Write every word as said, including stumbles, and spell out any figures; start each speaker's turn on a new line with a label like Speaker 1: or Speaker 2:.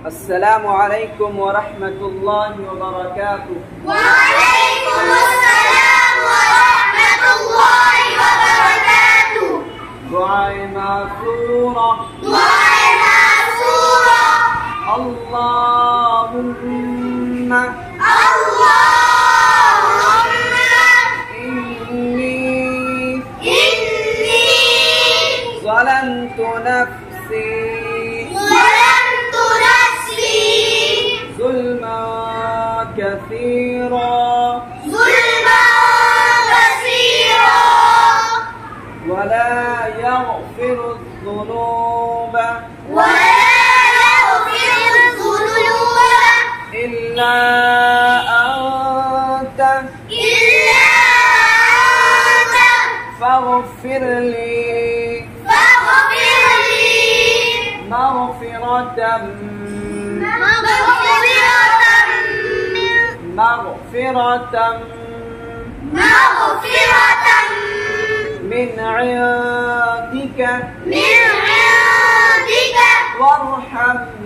Speaker 1: السلام عليكم ورحمة الله وبركاته.
Speaker 2: وعليكم السلام ورحمة الله وبركاته.
Speaker 1: دعاء معصورة.
Speaker 2: دعاء معصورة.
Speaker 1: اللهم
Speaker 2: اللهم
Speaker 1: إني
Speaker 2: إني
Speaker 1: ظلمت نفسي
Speaker 2: ظلمت نفسي
Speaker 1: ظلما كثيرا
Speaker 2: ظلما كثيرا
Speaker 1: ولا يغفر الذنوب
Speaker 2: ولا يغفر الذنوب
Speaker 1: إلا أنت
Speaker 2: إلا أنت
Speaker 1: فاغفر لي
Speaker 2: فاغفر لي
Speaker 1: مغفرة
Speaker 2: مغفرة
Speaker 1: مغفرة
Speaker 2: مغفرة
Speaker 1: من عندك
Speaker 2: من عندك
Speaker 1: وارحمني